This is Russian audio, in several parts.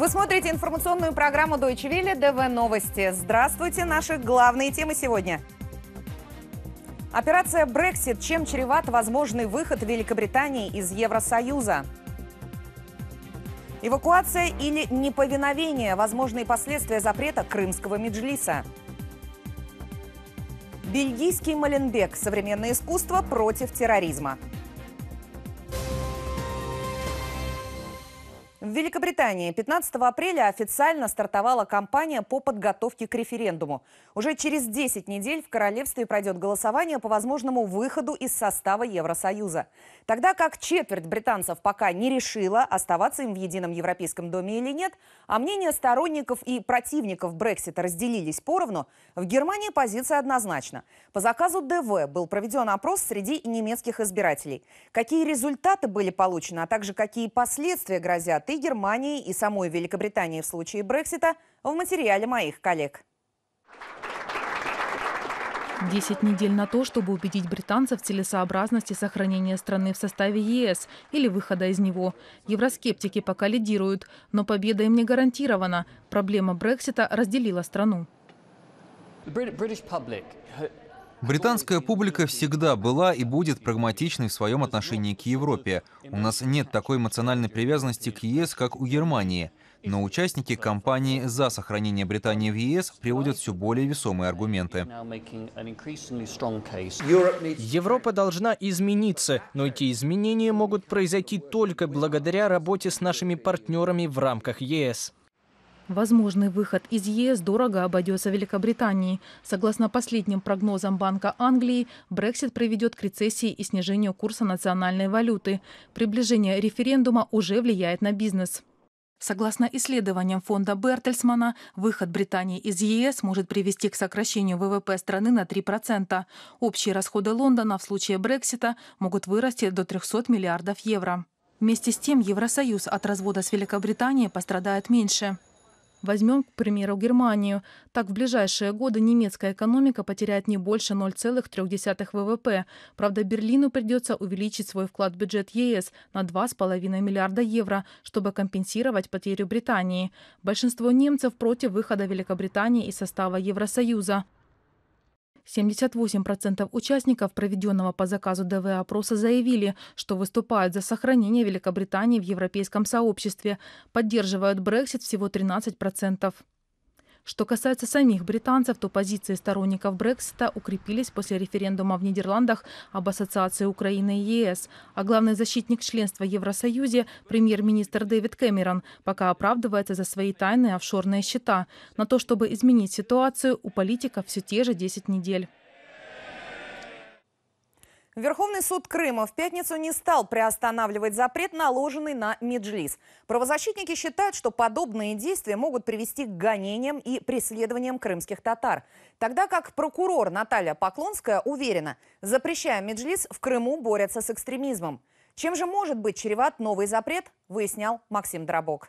Вы смотрите информационную программу Deutsche Welle ДВ Новости. Здравствуйте, наши главные темы сегодня. Операция Brexit. Чем чреват возможный выход Великобритании из Евросоюза? Эвакуация или неповиновение. Возможные последствия запрета Крымского меджлиса. Бельгийский Моленбек. Современное искусство против терроризма. В Великобритании 15 апреля официально стартовала кампания по подготовке к референдуму. Уже через 10 недель в королевстве пройдет голосование по возможному выходу из состава Евросоюза. Тогда как четверть британцев пока не решила, оставаться им в едином европейском доме или нет, а мнения сторонников и противников Брексита разделились поровну, в Германии позиция однозначна. По заказу ДВ был проведен опрос среди немецких избирателей. Какие результаты были получены, а также какие последствия грозят и Германии, и самой Великобритании в случае Брексита, в материале моих коллег. 10 недель на то, чтобы убедить британцев в целесообразности сохранения страны в составе ЕС или выхода из него. Евроскептики пока лидируют, но победа им не гарантирована. Проблема Брексита разделила страну. Британская публика всегда была и будет прагматичной в своем отношении к Европе. У нас нет такой эмоциональной привязанности к ЕС, как у Германии. Но участники кампании за сохранение Британии в ЕС приводят все более весомые аргументы. Европа должна измениться, но эти изменения могут произойти только благодаря работе с нашими партнерами в рамках ЕС. Возможный выход из ЕС дорого обойдется Великобритании. Согласно последним прогнозам Банка Англии, Брексит приведет к рецессии и снижению курса национальной валюты. Приближение референдума уже влияет на бизнес. Согласно исследованиям фонда Бертельсмана, выход Британии из ЕС может привести к сокращению ВВП страны на 3%. Общие расходы Лондона в случае Брексита могут вырасти до 300 миллиардов евро. Вместе с тем, Евросоюз от развода с Великобританией пострадает меньше. Возьмем, к примеру, Германию. Так, в ближайшие годы немецкая экономика потеряет не больше 0,3 ВВП. Правда, Берлину придется увеличить свой вклад в бюджет ЕС на 2,5 миллиарда евро, чтобы компенсировать потерю Британии. Большинство немцев против выхода Великобритании из состава Евросоюза. 78% участников проведенного по заказу ДВ опроса заявили, что выступают за сохранение Великобритании в европейском сообществе. Поддерживают Брексит всего 13%. Что касается самих британцев, то позиции сторонников Брексита укрепились после референдума в Нидерландах об ассоциации Украины и ЕС. А главный защитник членства в Евросоюзе, премьер-министр Дэвид Кэмерон, пока оправдывается за свои тайные офшорные счета. На то, чтобы изменить ситуацию, у политиков все те же 10 недель. Верховный суд Крыма в пятницу не стал приостанавливать запрет, наложенный на Меджлис. Правозащитники считают, что подобные действия могут привести к гонениям и преследованиям крымских татар. Тогда как прокурор Наталья Поклонская уверена, запрещая Меджлис, в Крыму борются с экстремизмом. Чем же может быть чреват новый запрет, выяснял Максим Дробок.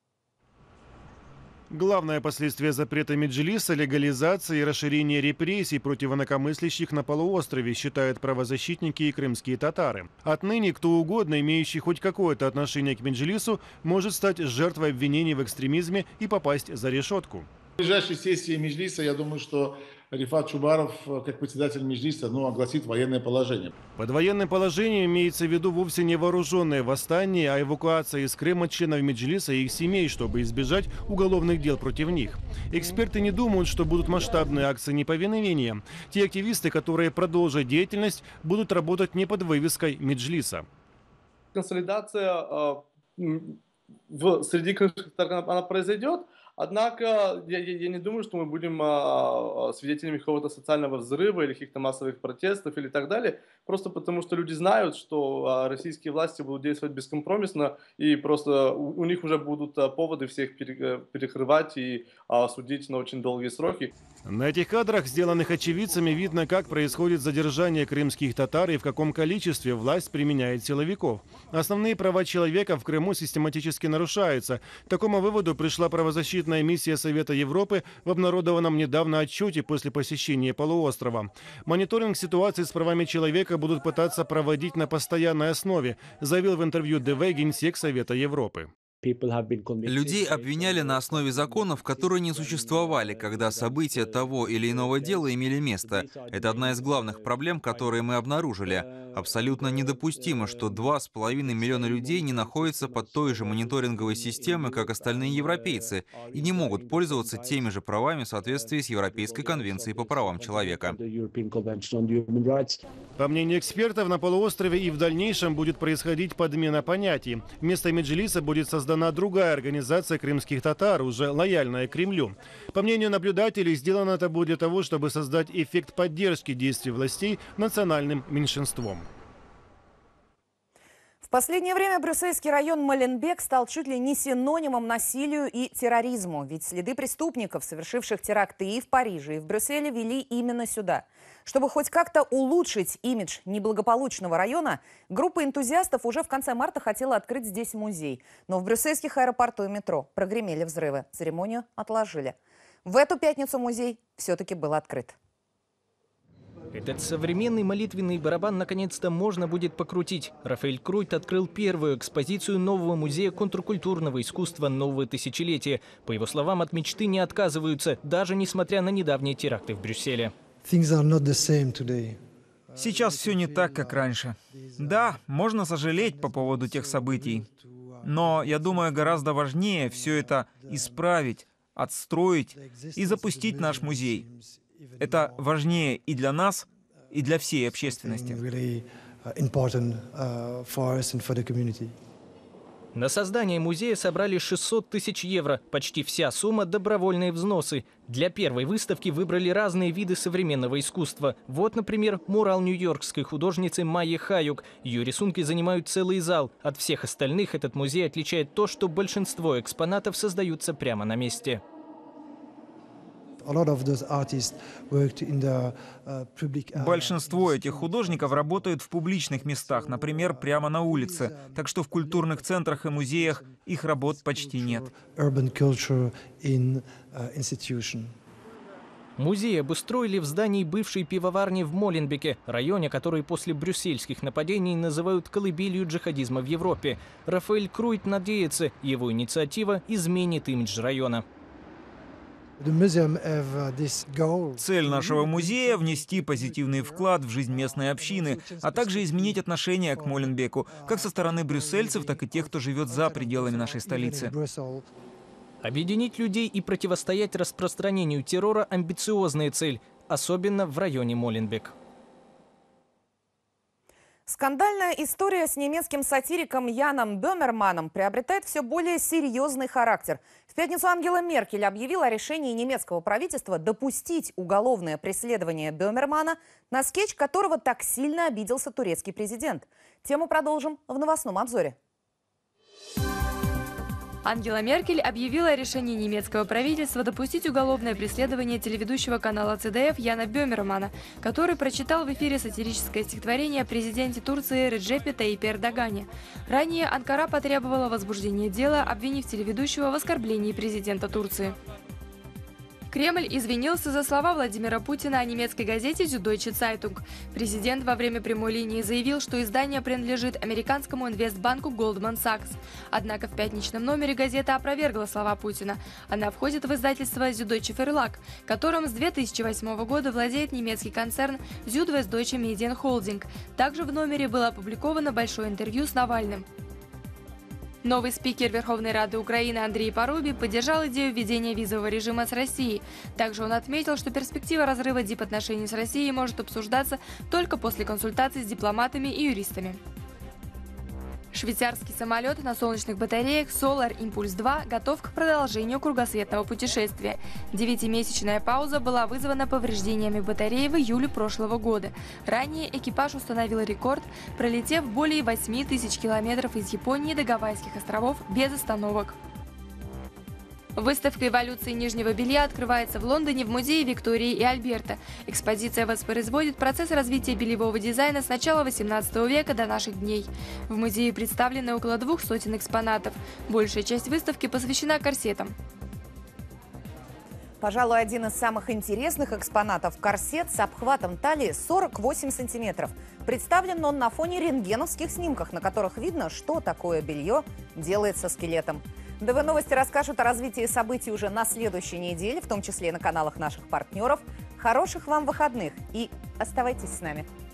Главное последствие запрета Меджлиса – легализация и расширение репрессий против инакомыслящих на полуострове, считают правозащитники и крымские татары. Отныне кто угодно, имеющий хоть какое-то отношение к Меджлису, может стать жертвой обвинений в экстремизме и попасть за решетку. В ближайшей сессии Меджлиса, я думаю, что Рифат Чубаров, как председатель Меджлиса, огласит военное положение. Под военным положением имеется в виду вовсе не вооруженное восстание, а эвакуация из Крыма членов Меджлиса и их семей, чтобы избежать уголовных дел против них. Эксперты не думают, что будут масштабные акции неповиновения. Те активисты, которые продолжат деятельность, будут работать не под вывеской Меджлиса. Консолидация среди крымских татар она произойдет. Однако я не думаю, что мы будем свидетелями какого-то социального взрыва или каких-то массовых протестов или так далее. Просто потому, что люди знают, что российские власти будут действовать бескомпромиссно, и просто у них уже будут поводы всех перекрывать и судить на очень долгие сроки. На этих кадрах, сделанных очевидцами, видно, как происходит задержание крымских татар и в каком количестве власть применяет силовиков. Основные права человека в Крыму систематически нарушаются. К такому выводу пришла правозащитная миссия Совета Европы в обнародованном недавно отчете после посещения полуострова. Мониторинг ситуации с правами человека будут пытаться проводить на постоянной основе, заявил в интервью ДВ генсек Совета Европы. Людей обвиняли на основе законов, которые не существовали, когда события того или иного дела имели место. Это одна из главных проблем, которые мы обнаружили. Абсолютно недопустимо, что 2,5 миллиона людей не находятся под той же мониторинговой системой, как остальные европейцы, и не могут пользоваться теми же правами в соответствии с Европейской конвенцией по правам человека. По мнению экспертов, на полуострове и в дальнейшем будет происходить подмена понятий. Вместо Меджлиса будет создана другая организация крымских татар, уже лояльная Кремлю. По мнению наблюдателей, сделано это будет для того, чтобы создать эффект поддержки действий властей национальным меньшинством. В последнее время брюссельский район Моленбек стал чуть ли не синонимом насилию и терроризму. Ведь следы преступников, совершивших теракты и в Париже, и в Брюсселе, вели именно сюда. Чтобы хоть как-то улучшить имидж неблагополучного района, группа энтузиастов уже в конце марта хотела открыть здесь музей. Но в брюссельских аэропорту и метро прогремели взрывы. Церемонию отложили. В эту пятницу музей все-таки был открыт. Этот современный молитвенный барабан наконец-то можно будет покрутить. Рафаэль Круйт открыл первую экспозицию нового музея контркультурного искусства нового тысячелетия. По его словам, от мечты не отказываются, даже несмотря на недавние теракты в Брюсселе. Сейчас все не так, как раньше. Да, можно сожалеть по поводу тех событий. Но, я думаю, гораздо важнее все это исправить, отстроить и запустить наш музей. Это важнее и для нас, и для всей общественности. На создание музея собрали 600 тысяч евро. Почти вся сумма – добровольные взносы. Для первой выставки выбрали разные виды современного искусства. Вот, например, мурал нью-йоркской художницы Майи Хаюк. Ее рисунки занимают целый зал. От всех остальных этот музей отличает то, что большинство экспонатов создаются прямо на месте. Большинство этих художников работают в публичных местах, например, прямо на улице. Так что в культурных центрах и музеях их работ почти нет. Музей обустроили в здании бывшей пивоварни в Моленбеке, районе, который после брюссельских нападений называют колыбелью джихадизма в Европе. Рафаэль Круйт надеется, его инициатива изменит имидж района. Цель нашего музея – внести позитивный вклад в жизнь местной общины, а также изменить отношение к Моленбеку, как со стороны брюссельцев, так и тех, кто живет за пределами нашей столицы. Объединить людей и противостоять распространению террора – амбициозная цель, особенно в районе Моленбек. Скандальная история с немецким сатириком Яном Бöhmermann приобретает все более серьезный характер. В пятницу Ангела Меркель объявила о решении немецкого правительства допустить уголовное преследование Бöhmermann, на скетч которого так сильно обиделся турецкий президент. Тему продолжим в новостном обзоре. Ангела Меркель объявила о решении немецкого правительства допустить уголовное преследование телеведущего канала ЦДФ Яна Böhmermann, который прочитал в эфире сатирическое стихотворение о президенте Турции Реджепе Таипе Эрдогане. Ранее Анкара потребовала возбуждения дела, обвинив телеведущего в оскорблении президента Турции. Кремль извинился за слова Владимира Путина о немецкой газете «Süddeutsche Zeitung». Президент во время прямой линии заявил, что издание принадлежит американскому инвестбанку Goldman Sachs. Однако в пятничном номере газета опровергла слова Путина. Она входит в издательство «Süddeutsche Verlag», которым с 2008 года владеет немецкий концерн Südwestdeutsche Medien Holding. Также в номере было опубликовано большое интервью с Навальным. Новый спикер Верховной Рады Украины Андрей Парубий поддержал идею введения визового режима с Россией. Также он отметил, что перспектива разрыва дипотношений с Россией может обсуждаться только после консультаций с дипломатами и юристами. Швейцарский самолет на солнечных батареях Solar Impulse 2 готов к продолжению кругосветного путешествия. 9-месячная пауза была вызвана повреждениями батареи в июле прошлого года. Ранее экипаж установил рекорд, пролетев более 8000 километров из Японии до Гавайских островов без остановок. Выставка эволюции нижнего белья открывается в Лондоне в музее Виктории и Альберта. Экспозиция воспроизводит процесс развития бельевого дизайна с начала 18 века до наших дней. В музее представлены около 200 экспонатов. Большая часть выставки посвящена корсетам. Пожалуй, один из самых интересных экспонатов – корсет с обхватом талии 48 сантиметров. Представлен он на фоне рентгеновских снимков, на которых видно, что такое белье делает со скелетом. ДВ Новости расскажут о развитии событий уже на следующей неделе, в том числе и на каналах наших партнеров. Хороших вам выходных и оставайтесь с нами.